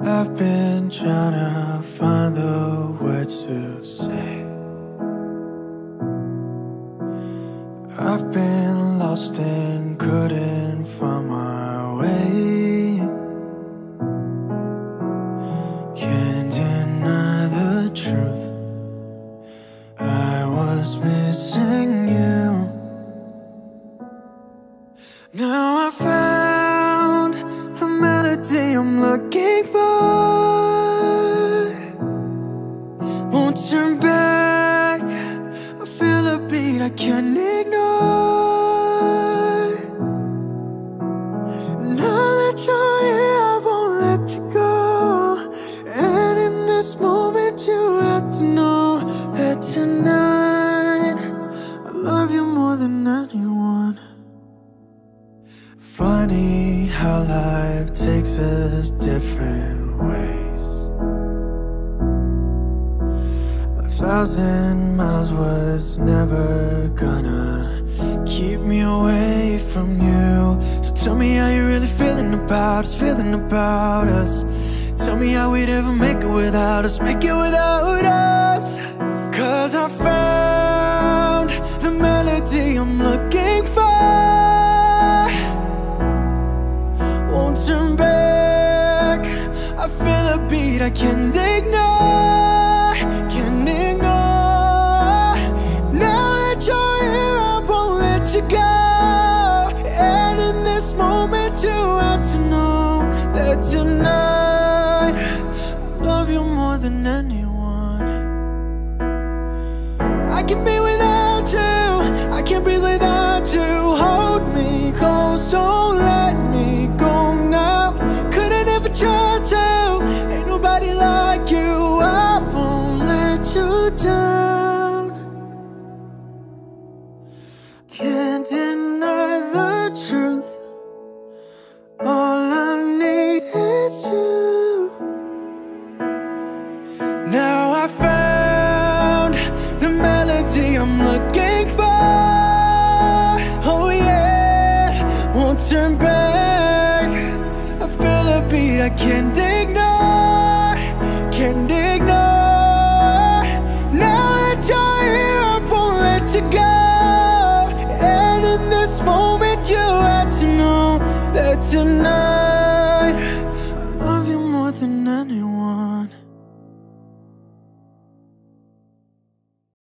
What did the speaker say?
I've been trying to find the words to say. I've been lost and couldn't find my way. Can't deny the truth, I was missing you. Now I found the melody I'm looking for. Won't turn back, I feel a beat I can't ignore. Now that you're here, I won't let you go. And in this moment you have to know that tonight I love you more than anyone. Funny how life takes us different ways. 1,000 miles was never gonna keep me away from you. So tell me how you're really feeling about us, Tell me how we'd ever make it without us, make it without us. 'Cause I found the melody I'm looking for. Won't turn back, I feel a beat I can't ignore, can't ignore. Now that you're here, I won't let you go. And in this moment you have to know that tonight I love you more than anyone. I can't be without you, I can't breathe without you. Hold me close, don't let me go now. Couldn't ever try to, ain't nobody like you. I won't let you down. Can't deny the truth, all I need is you. Now I found the melody I'm looking for. Oh yeah, won't turn back, I feel a beat I can't ignore, can't ignore. Now that you're here, I won't let you go. And in this moment you have to know that tonight